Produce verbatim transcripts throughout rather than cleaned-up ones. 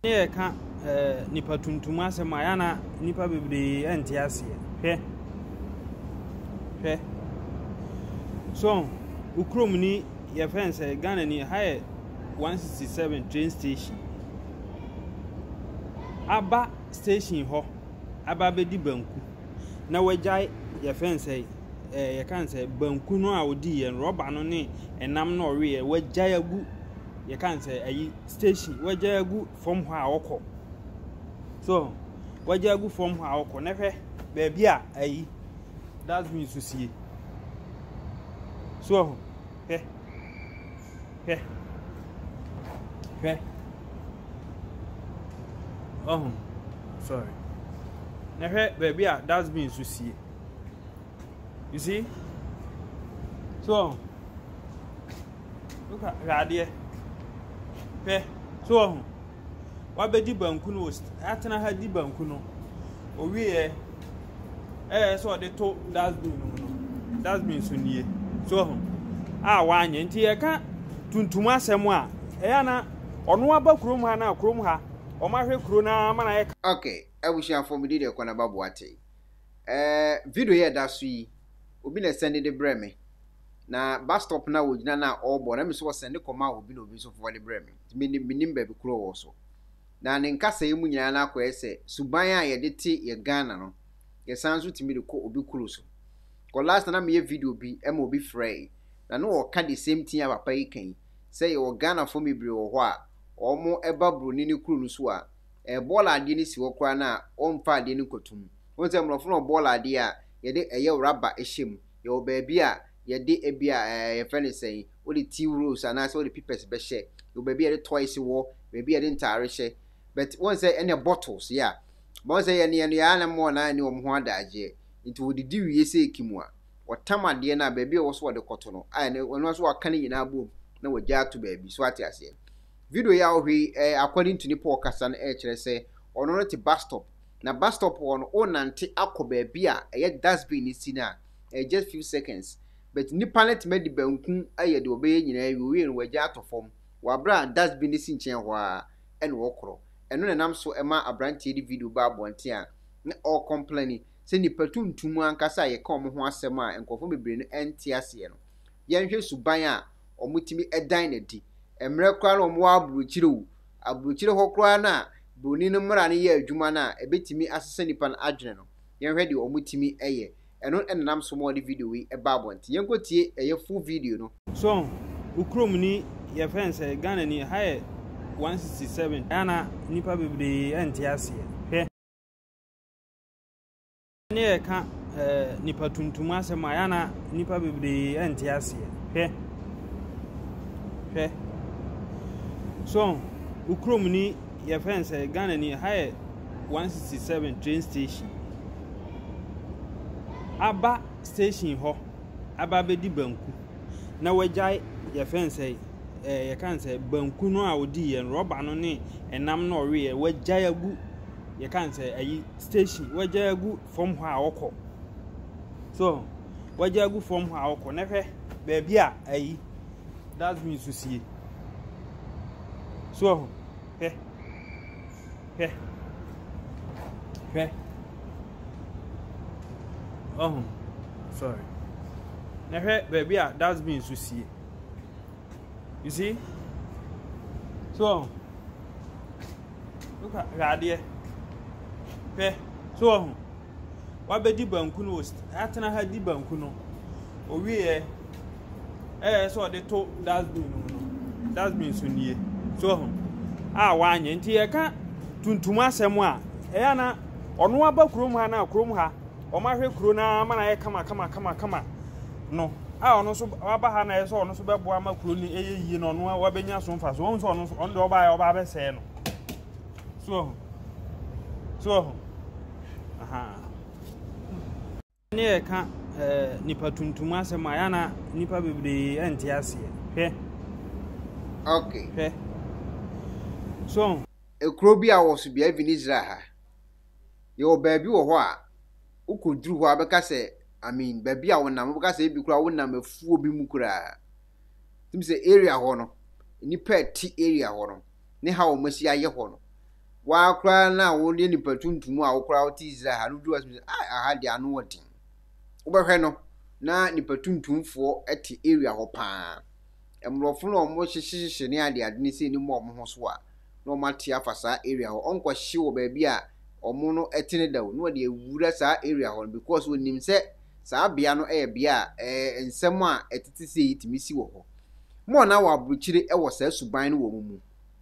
Ne ka eh nipa tuntum asem ayana nipa bebre enti ase hwe hwe so ukrom ni ye fence Ghana ni high one sixty-seven train station aba station ho aba bedi banku na wajai ye fence eh ye kan say banku no a odi ye roba no ne enam no ore ye wajai agu ye kan say ayi station wajai agu from ho a wokọ so wajai agu from ho a wokọ na hwe ba bia ayi that means to see so hwe hwe hwe oh sorry na hwe ba bia that means to see you see so look at radie hwe so wa be di banku no atena ha di banku no owie eh so de to that means no that means so nie so ah wanye nti ye ka tuntum asem a eya na ono aba krom ha na krom ha o ma hwe kro na ma na ye okay abushan for me dey kwana babuate eh video here da so yi obi na send the breme na bus stop na wogina na obo na me so send koma obi na obi so for the breme mi minim ba bi kro wo so na ne nkasa yemu nyina na akọ ese suban a ye de te ye Ghana no ye sanso timi de ko obi kro so ko last na me video bi e ma obi frey na no o ka the same thing papa yi kan say ye Ghana for me bre wo ho a omo eba broni ni kro no so a e bola ade ni si wo kra na o mfa ade ni kotum won say mrofo no bola ade a ye de eye rubber ehim ye o baabi a ye de ebia ye fene say o de tea rolls and as o de pipes be she ye baabi a de toys wo baabi a de ntare she but won say any bottles yeah but say any any ya na mo na ni o mo ho adaje nti wo didi wie say kimu a wotamade na baabi a wo so de koto no ai ne wonu so aka ni nyina bom na wagya to baabi so ate ase video ya ohwe according to ni Paul kasa na e kire say ono no te bus stop na bus stop on onante akọ baabi a eye dustbin ni sina e just few seconds but ni planet made banku aye de obeye nyina wi wi no wagya atofom wabra dustbin ni si nchen ho a ene wokro eno ne nam so ema abrante di video ba bonte a na all complaining se ni patuntum ankasa ye ka omo ho asem a enkofo bebre no enti ase no ye nhwe suban a omutimi edan na di emre kwa no mo abruchire wu abruchire ho kwa na broni no mra ne ye adwuma na ebetimi asese nipa na adwene no ye hwe de omutimi eye eno enam so mo de video wi e ba bonte ye nkotie eye full video no so ukrom ni ye fence Ghana ni high one sixty-seven ana nipa bebre enti ase hwe ne ka eh nipa tuntum asem ayana nipa bebre enti ase hwe hwe so ukrom ni ye fence Ghana ni high one sixty-seven train station aba station ho aba bedi banku na wajai ye fence eh ye kan say banku no a odi ye roba no ne enam no ore ye wajai agu ye kan say ayi station wajai agu from ho a wokọ so wajai agu from ho a wokọ na hwe ba bia ayi that means to see so hwe hwe hwe oh sorry na hwe baby a that means to see you see so look at radie hwe so wa be di banku no atena ha di banku no owie eh so de to that means no that means so nie so ah wanye nti ye ka tuntum asem a eya na ono aba krom ha na krom ha o ma hwe kro na ma na ye kama kama kama kama no ah ono so aba ha na ye so ono so bebo ama kro ni eye yi no ono wa benya so mfa so ono so ono on de oba ya oba be se no so so aha ne ye ka eh nipa tuntum asem a ya na nipa bebre enti ase hwe okay hwe so ekro bi a wo so bia vi ni Israel ha ye o baabi wo ho a ukoduru ho abeka se I mean baabi a wonam beka se ebi kura wonam afuo bi mu kura tim se area ho no ni pet area ho no ne ha o masi aye ho no wa kra na wo ne nipa tuntum a wo kra wo ti Israel ha no du as ah ha dia no wodin wo behwe no na nipa tuntumfo eti area ho pa emrofo no mo hyehyehye ne ade ade ne se ni mo mo ho so a no mate afasa area ho onko hye wo ba bi a omo no etine dawo no de ewura sa area ho because onim se sa bia no e bia eh ensem a etete se yitimi si wo ho mo na wa abruchire e wo sa suban no wo mu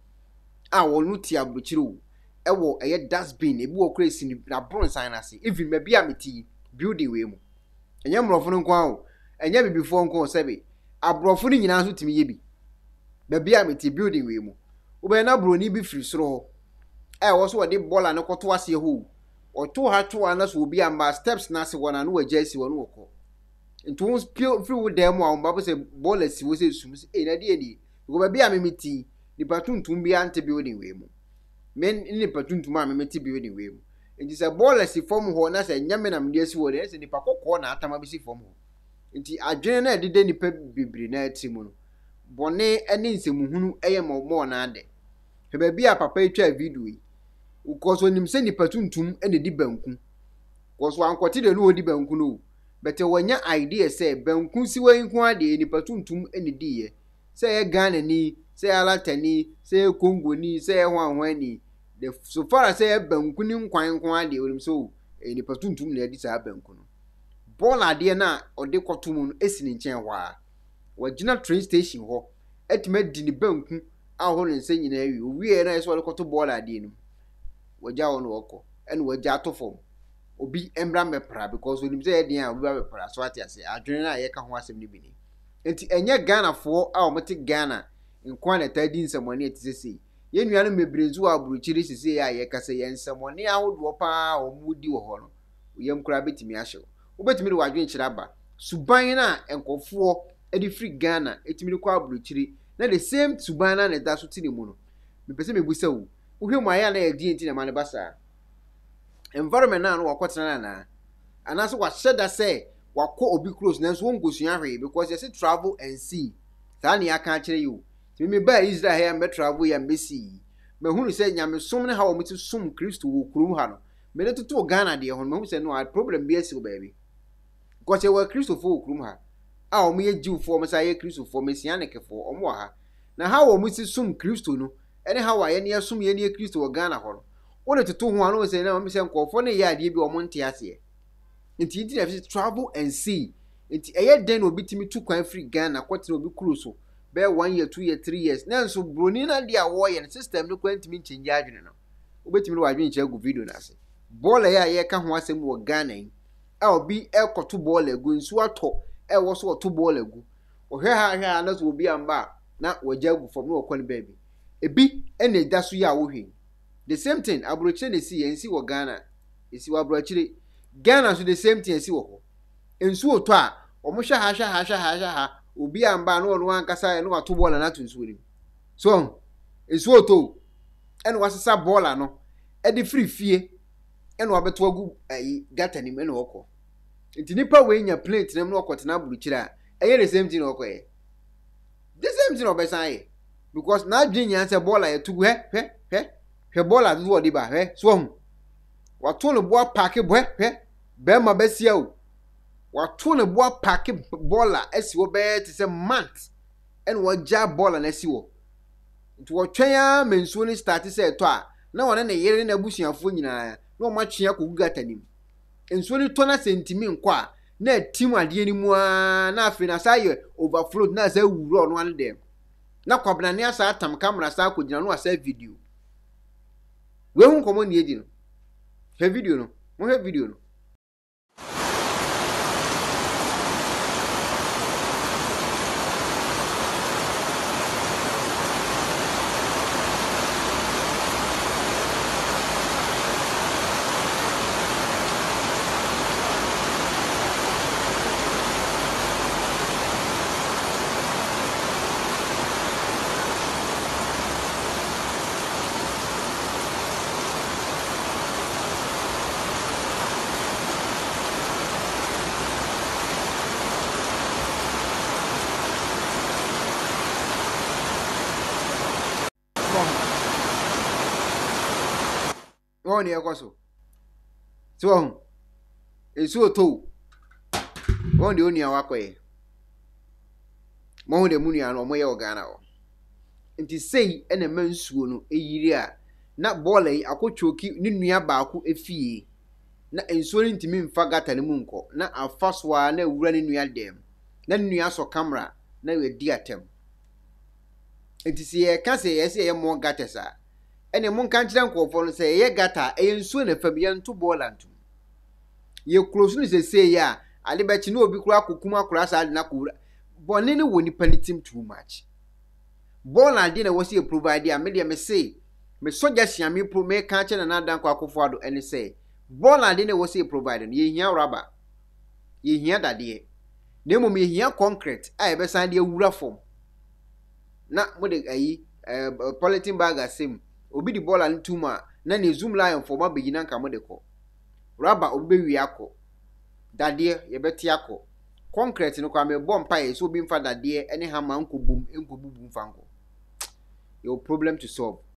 a wo no ti abruchire wo e wo eye dustbin ebi wo kra sini na bronsan na se even ma bia meti building we mu enye mrofo no kwa o enye bibifo nko sebe abrofo ni nyina so timi ye bi ba bia meti building we mu ube na broni bi firi soro eh wo so wo de bola ne koto ase ho o to ha to ana so obi amba steps na se wona no wajasi wono woko ntu firi wo dem a mba bo se bola si wo se sum se eh na de ni go ba bia memeti ni patuntum bia ante building we mu men ni patuntum a memeti building we mu nti se bola si form ho na se nyame na mde si wo de se ni pakokko na atama bi si form ho nti adwene na de de ni pa bibiri na ati mu no bone ene nsemuhunu eye mo na ade hebe bia papa etwa video yi ukoso onim se ni patuntum ene di banku koso ankwoti de no odi banku no bete wanya idea se banku si wanku ade ni patuntum ene di ye se ye Ghana ni se alatani se Congo ni se hwanhwan ni the so far as say banku ni nkwan nkwan ade onim so ni patuntum na edi sa banku no ball ade na ode kotomu no esi ni nchen hwa wagina train station ho etime di ni banku aho ne nse nyina awi owie na eso koto ball ade no wagya won woko ene wagya atofom obi embra mepra because onim say eden a obi ba mepra so ate ase adwene na ye ka ho asem ni bi ni enti enye Ghana fo a omete Ghana nkwan na tadi nsamone etise ye nuanu mebrezu aburuchiri sise ya ye kase ye nsamone ahodo pa omudi wo ho no yem kura betimi ahyew obetimi de wadwen kyeraba suban na enkofo edi free Ghana etimi kwa aburuchiri na the same suban na ne da so tini mu no mepese mebusa wo uhwemu aya na edi enti na mane basa environment na no wakotena na anaso wa sheda say wakọ obi close na so wonkosuan hwe because you say travel and see sa na ya kan kire you me ba Israel here me travel ya mesi me hunu say nyame som ne ha wo meti som Kristo wo kurum ha no me ne toto Ghana de ho me hunu say no problem be esi wo baby because you were Kristo fo wo kurum ha a wo me ye jiw fo me say ye Kristo fo me sia ne kefo o mo ha na ha wo meti som Kristo no ene ha wa ye ne som ye ne Kristo wo Ghana ho no wo ne toto ho ano say na me say nkofo ne ye ade bi o mo nte ase nti nti na travel and see nti eye den obi timi tu kwan free Ghana kwotena obi kuro so be one year two year three years na so broni na dia wo ye system no kwantimi nchenja adwene no obetimi no wadwen che gu video na ase ball ya ye ka ho asem wo Ghana yi a obi ekoto ball egu nsu ato e wo so to ball egu ohwe ha ha na so obi amba na wagya gu fom no okon baby ebi ene da so ya wo hwe the same thing abrochire na si ye nsi wo Ghana esi wo abrochire Ghana so the same thing esi wo ho ensu oto a omo hwa ha hwa ha hwa ha hwa ha obi amba no no ankasa no wato bola na tunsu ni so ensu oto ene wasesa bola no e de free fie ene wabeto agu ayi gata ni me no okọ nti nipa we nya plate nem no okọ tena buruchira eye the same thing okọ e the same thing obesan ye because na adwen nya se bola ye tugu he he he he bola do odi ba he so hu wato no bo park bo he be ma besia o wato ne bo park bola esi wo be te se month en wo ja bola na si wo nti wo twen ya mensuo ni start se to a na wona ne yere na busuafo nyina na o ma twen akogu gata nim ensuo ni to na sentimi nko a na tim ade ni mu a na afi na saye overflow na sa wuro no ane dem na kwabna ne asa atam camera sa akogina no asa video we hu komo ni edi no he video no mo he video no on the Ecoso. So, it's so too. On the only away. More the money and more organa. And to say, and a man swoon a year, not bolle, I could choke you near Baku a fee. Not insulting to me fagata and munko, not a fast one, no running near them. Then you ask camera, now a dear tem. And to see a can't say, I say, more gattesa. And a monk can't for say, ye gata, a soon a Fabian to Bolantum. Your closeness say, ya, I bet you know because Kuma class had Nakura. Bonino won't penny him too much. Bola dinner was here provided a medium say, me so just yammy pro make catch and another quackofado and say, Bola dinner was here provided, ye hear rubber. Ye hear that dear. Nemo me here concrete, I ever signed your wura form. Not with a polythene bag as him, obi the ball and tuma, nanny zoom lion for my beginner camodeco. Rubber obey yako. That dear, ye bet yako. Concrete no kwame bomb pie so being for that dear, anyhow, uncle boom, uncle boom fango. Your problem to solve.